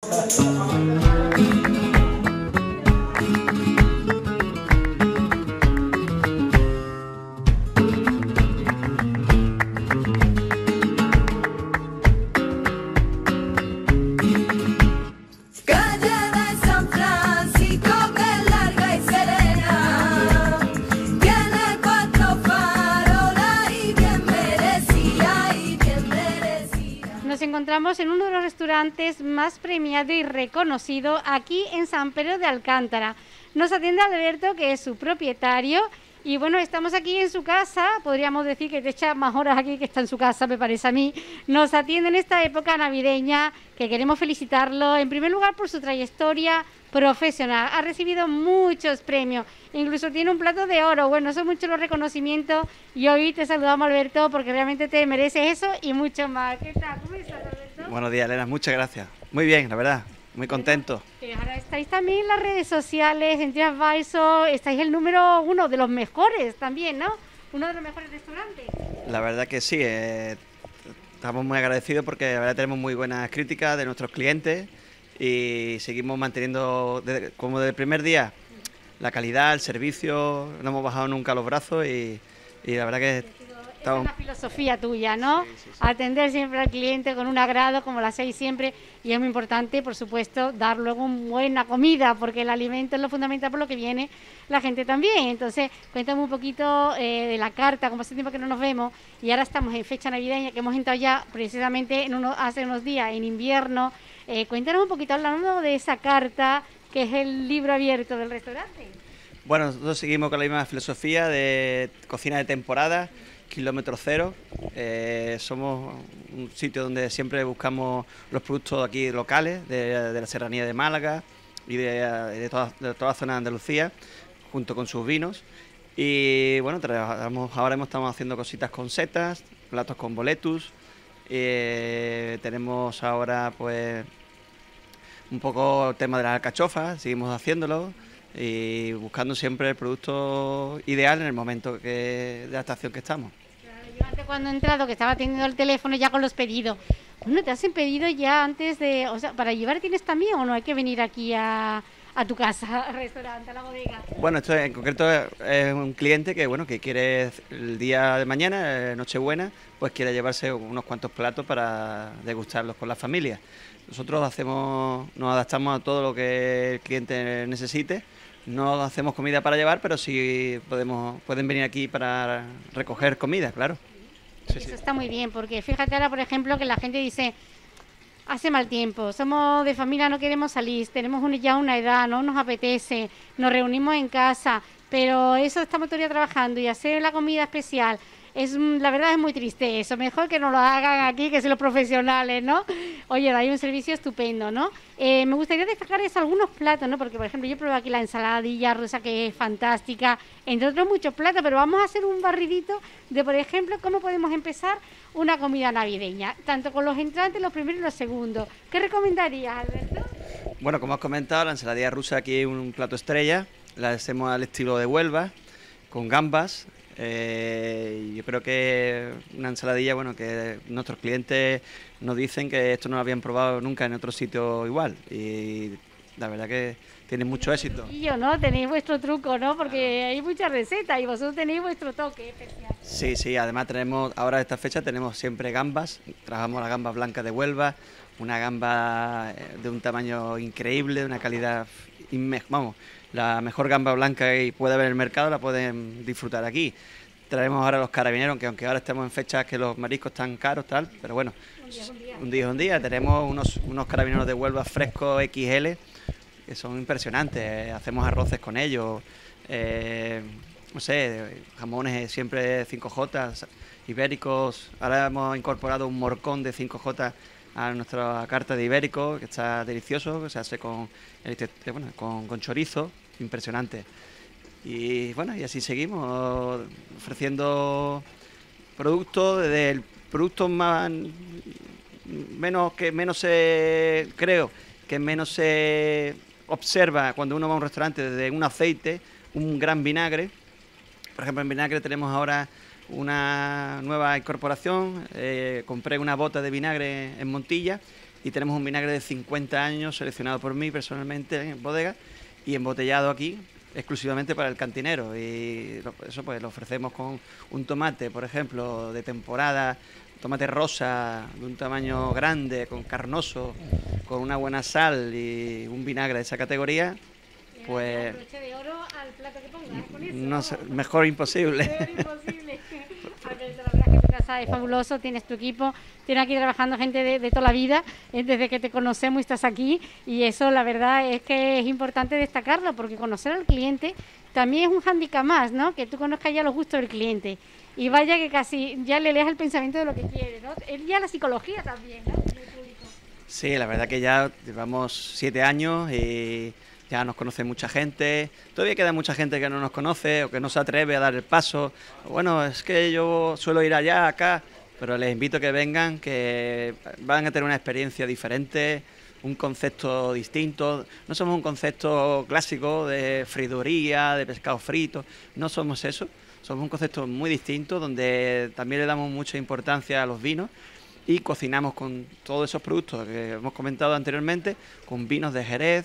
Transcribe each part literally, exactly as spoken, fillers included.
Nos encontramos en uno de los restaurantes más premiado y reconocido aquí en San Pedro de Alcántara. Nos atiende Alberto, que es su propietario, y bueno, estamos aquí en su casa, podríamos decir que te echa más horas aquí que está en su casa, me parece a mí. Nos atiende en esta época navideña, que queremos felicitarlo, en primer lugar por su trayectoria profesional. Ha recibido muchos premios, incluso tiene un plato de oro. Bueno, son muchos los reconocimientos y hoy te saludamos, Alberto, porque realmente te mereces eso y mucho más. ¿Qué tal? ¿Cómo estás, Alberto? Buenos días, Elena, muchas gracias. Muy bien, la verdad, muy contento. Que ahora estáis también en las redes sociales, en TripAdvisor, estáis el número uno de los mejores también, ¿no? Uno de los mejores restaurantes. La verdad que sí, eh, estamos muy agradecidos porque la verdad tenemos muy buenas críticas de nuestros clientes y seguimos manteniendo, desde, como desde el primer día, la calidad, el servicio, no hemos bajado nunca los brazos y, y la verdad que estamos... Es una filosofía tuya, ¿no? Sí, sí, sí. Atender siempre al cliente con un agrado, como lo hacéis siempre, y es muy importante, por supuesto, dar luego una buena comida, porque el alimento es lo fundamental por lo que viene la gente también. Entonces, cuéntame un poquito eh, de la carta, como hace tiempo que no nos vemos, y ahora estamos en fecha navideña, que hemos entrado ya precisamente en uno, hace unos días, en invierno. Eh, cuéntanos un poquito, hablando de esa carta, que es el libro abierto del restaurante. Bueno, nosotros seguimos con la misma filosofía de cocina de temporada, kilómetro cero. Eh, somos un sitio donde siempre buscamos los productos aquí locales, de, de la serranía de Málaga y de, de, toda, de toda la zona de Andalucía, junto con sus vinos. Y bueno, trabajamos, ahora estamos haciendo cositas con setas, platos con boletus. Eh, tenemos ahora pues un poco el tema de las alcachofas, seguimos haciéndolo y buscando siempre el producto ideal en el momento que, de la estación que estamos. Claro, yo antes cuando he entrado, que estaba atendiendo el teléfono ya con los pedidos, bueno, te hacen pedido ya antes de, o sea, ¿para llevar tienes también o no hay que venir aquí a, a tu casa, al restaurante, a la bodega? Bueno, esto en concreto es un cliente que bueno que quiere el día de mañana, Nochebuena, pues quiere llevarse unos cuantos platos para degustarlos con la familia. Nosotros hacemos, nos adaptamos a todo lo que el cliente necesite. No hacemos comida para llevar, pero sí podemos, pueden venir aquí para recoger comida, claro. Sí, Eso sí. está muy bien, porque fíjate ahora, por ejemplo, que la gente dice, hace mal tiempo, somos de familia, no queremos salir, tenemos un, ya una edad, no nos apetece, nos reunimos en casa, pero eso estamos todavía trabajando y hacer la comida especial, es, la verdad es muy triste eso, mejor que nos lo hagan aquí, que son los profesionales, ¿no? Oye, hay un servicio estupendo, ¿no? Eh, me gustaría destacar eso, algunos platos, ¿no? Porque, por ejemplo, yo probé aquí la ensaladilla rusa, que es fantástica, entre otros muchos platos, pero vamos a hacer un barridito de, por ejemplo, cómo podemos empezar una comida navideña, tanto con los entrantes, los primeros y los segundos. ¿Qué recomendarías, Alberto? Bueno, como has comentado, la ensaladilla rusa aquí es un plato estrella, la hacemos al estilo de Huelva, con gambas. Eh, yo creo que una ensaladilla, bueno, que nuestros clientes nos dicen que esto no lo habían probado nunca en otro sitio igual y la verdad que tiene mucho éxito. Y yo, ¿no? Tenéis vuestro truco, ¿no? Porque hay muchas recetas y vosotros tenéis vuestro toque especial. Sí, sí, además tenemos, ahora a esta fecha tenemos siempre gambas, trabajamos la gamba blanca de Huelva, una gamba de un tamaño increíble, de una calidad, inme vamos, la mejor gamba blanca que puede haber en el mercado la pueden disfrutar aquí. Traemos ahora los carabineros, que aunque ahora estamos en fechas que los mariscos están caros, tal, pero bueno, un día es un día. Un día es un día. Tenemos unos, unos carabineros de Huelva frescos equis ele, que son impresionantes, hacemos arroces con ellos, eh, no sé, jamones siempre cinco jotas, ibéricos, ahora hemos incorporado un morcón de cinco jotas a nuestra carta de ibérico, que está delicioso, que se hace con, bueno, con, con chorizo, impresionante. Y bueno, y así seguimos ofreciendo productos, desde el producto más menos que menos se creo que menos se observa cuando uno va a un restaurante, desde un aceite, un gran vinagre. Por ejemplo, en vinagre tenemos ahora una nueva incorporación, eh, compré una bota de vinagre en Montilla y tenemos un vinagre de cincuenta años seleccionado por mí personalmente en bodega y embotellado aquí exclusivamente para el cantinero, y eso pues lo ofrecemos con un tomate, por ejemplo, de temporada, tomate rosa de un tamaño grande, con carnoso, con una buena sal y un vinagre de esa categoría, pues broche de oro al plato que pongas, con eso. No sé, mejor imposible. Mejor imposible. Alberto, la verdad es que tu casa es fabuloso, tienes tu equipo, tienes aquí trabajando gente de, de toda la vida, eh, desde que te conocemos y estás aquí, y eso la verdad es que es importante destacarlo, porque conocer al cliente también es un hándicap más, ¿no? Que tú conozcas ya los gustos del cliente, y vaya que casi ya le leas el pensamiento de lo que quiere, ¿no? Es ya la psicología también, ¿no? Del público. Sí, la verdad que ya llevamos siete años y ya nos conoce mucha gente. Todavía queda mucha gente que no nos conoce o que no se atreve a dar el paso. Bueno, es que yo suelo ir allá, acá, pero les invito a que vengan, que van a tener una experiencia diferente, un concepto distinto. No somos un concepto clásico de friduría, de pescado frito, no somos eso. Somos un concepto muy distinto, donde también le damos mucha importancia a los vinos y cocinamos con todos esos productos que hemos comentado anteriormente, con vinos de Jerez,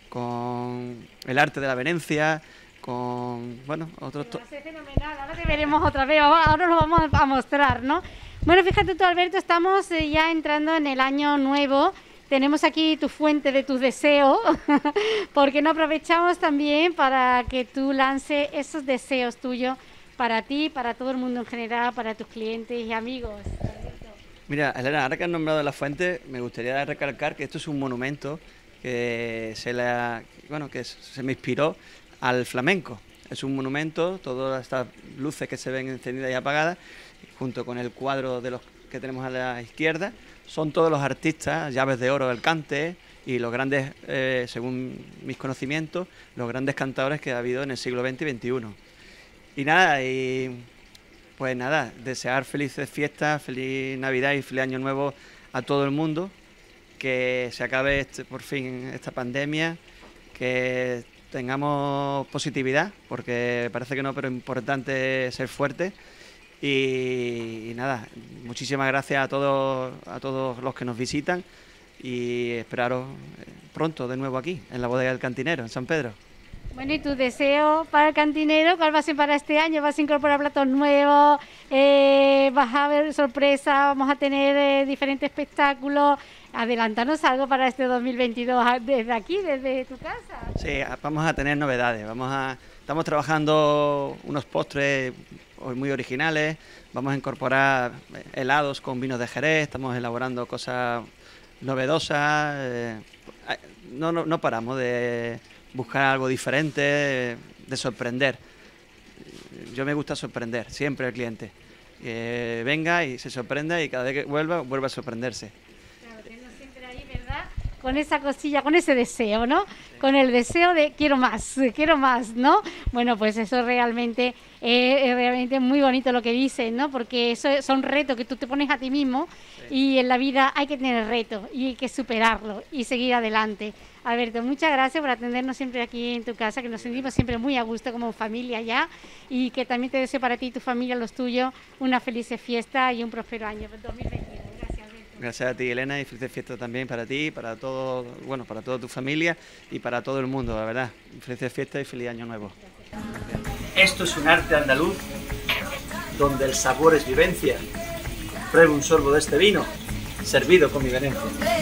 con el arte de la Venencia, con, bueno, otros... Va a ser fenomenal, ahora te veremos otra vez, ahora lo vamos a mostrar, ¿no? Bueno, fíjate tú, Alberto, estamos ya entrando en el año nuevo, tenemos aquí tu fuente de tus deseos, porque no aprovechamos también para que tú lances esos deseos tuyos para ti, para todo el mundo en general, para tus clientes y amigos. Mira, Elena, ahora que has nombrado la fuente, me gustaría recalcar que esto es un monumento que se, la, bueno, que se me inspiró al flamenco. Es un monumento, todas estas luces que se ven encendidas y apagadas, junto con el cuadro de los que tenemos a la izquierda, son todos los artistas, Llaves de Oro del cante y los grandes, eh, según mis conocimientos, los grandes cantadores que ha habido en el siglo veinte y veintiuno. Y nada, y pues nada, desear felices fiestas, feliz Navidad y feliz Año Nuevo a todo el mundo, que se acabe este, por fin esta pandemia, que tengamos positividad, porque parece que no, pero es importante ser fuerte. Y, y nada, muchísimas gracias a todos, a todos los que nos visitan y esperaros pronto de nuevo aquí, en la bodega del cantinero, en San Pedro. Bueno, ¿y tu deseo para el cantinero? ¿Cuál va a ser para este año? ¿Vas a incorporar platos nuevos? Eh, ¿Vas a ver sorpresas? ¿Vamos a tener eh, diferentes espectáculos? Adelántanos algo para este dos mil veintidós desde aquí, desde tu casa. Sí, vamos a tener novedades. Vamos a, estamos trabajando unos postres muy originales. Vamos a incorporar helados con vinos de Jerez. Estamos elaborando cosas novedosas. Eh, no, no, no paramos de buscar algo diferente, de sorprender. Yo me gusta sorprender siempre al cliente. Que venga y se sorprenda y cada vez que vuelva, vuelva a sorprenderse. Claro, tenemos siempre ahí, ¿verdad? Con esa cosilla, con ese deseo, ¿no? Con el deseo de quiero más, quiero más, ¿no? Bueno, pues eso realmente eh, es realmente muy bonito lo que dices, ¿no? Porque eso son retos que tú te pones a ti mismo, sí. Y en la vida hay que tener retos y hay que superarlo y seguir adelante. Alberto, muchas gracias por atendernos siempre aquí en tu casa, que nos sentimos siempre muy a gusto como familia ya, y que también te deseo para ti y tu familia, los tuyos, una feliz fiesta y un próspero año dos mil veintidós. Gracias, Alberto. Gracias a ti, Elena, y felices fiestas también para ti, para todo, bueno, para toda tu familia y para todo el mundo, la verdad. Felices fiestas y feliz año nuevo. Esto es un arte andaluz donde el sabor es vivencia. Pruebe un sorbo de este vino, servido con mi Venecia.